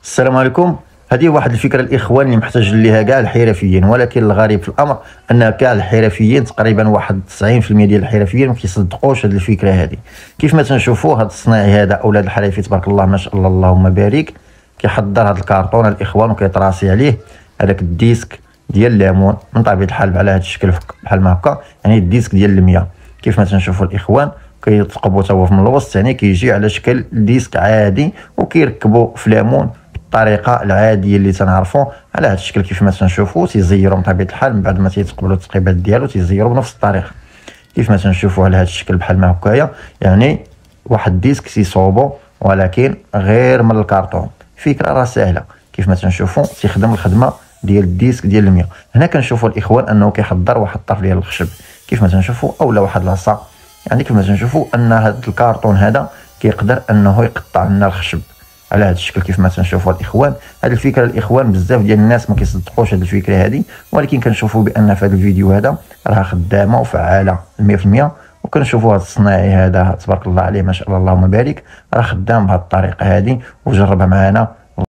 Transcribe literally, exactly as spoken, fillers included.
السلام عليكم. هذه واحد الفكره الاخوان اللي محتاج ليها كاع الحرفيين، ولكن الغريب في الامر ان كاع الحرفيين تقريبا واحد تسعين في المية ديال الحرفيين ما كيصدقوش هذه الفكره هذه. كيف ما تنشوفوا هذا الصناعي هذا اولاد الحرفي تبارك الله ما شاء الله اللهم بارك، كيحضر هذا الكارطون الاخوان وكيطراسي عليه هذاك الديسك ديال الليمون من طبيعه الحال على هذا الشكل بحال ما هكا، يعني الديسك ديال المياه كيف ما تنشوفوا الاخوان كيتقبوا تا هو من الوسط، يعني كيجي على شكل ديسك عادي وكيركبوا في ليمون الطريقه العاديه اللي تنعرفوا على هذا الشكل. كيف ما تنشوفوا تيزيروا بطبيعه الحال من بعد ما تيتقبلوا التقيبات ديالو تيزيروا بنفس الطريقه كيف ما تنشوفوا على هذا الشكل بحال ما هكايا، يعني واحد ديسك تيصوبوا ولكن غير من الكرتون. فكره راه سهله كيف ما تنشوفوا تيخدم الخدمه ديال الديسك ديال المياه. هنا كنشوفوا الاخوان انه كيحضر واحد الطرف ديال الخشب كيف ما تنشوفوا اولا واحد العصا، يعني كيف ما تنشوفوا ان هذا الكرتون هذا كيقدر انه يقطع لنا الخشب على هذا الشكل كيف ما تنشوفوا الاخوان. هذه الفكره الاخوان بزاف ديال الناس ما كيصدقوش هذه الفكره هذه، ولكن كنشوفوا بان في هذا الفيديو هذا راه خدامه وفعاله مية في المية. وكنشوفوا هذا الصناعي هذا تبارك الله عليه ما شاء الله اللهم بارك راه خدام بهذه الطريقه هذه وجربها معنا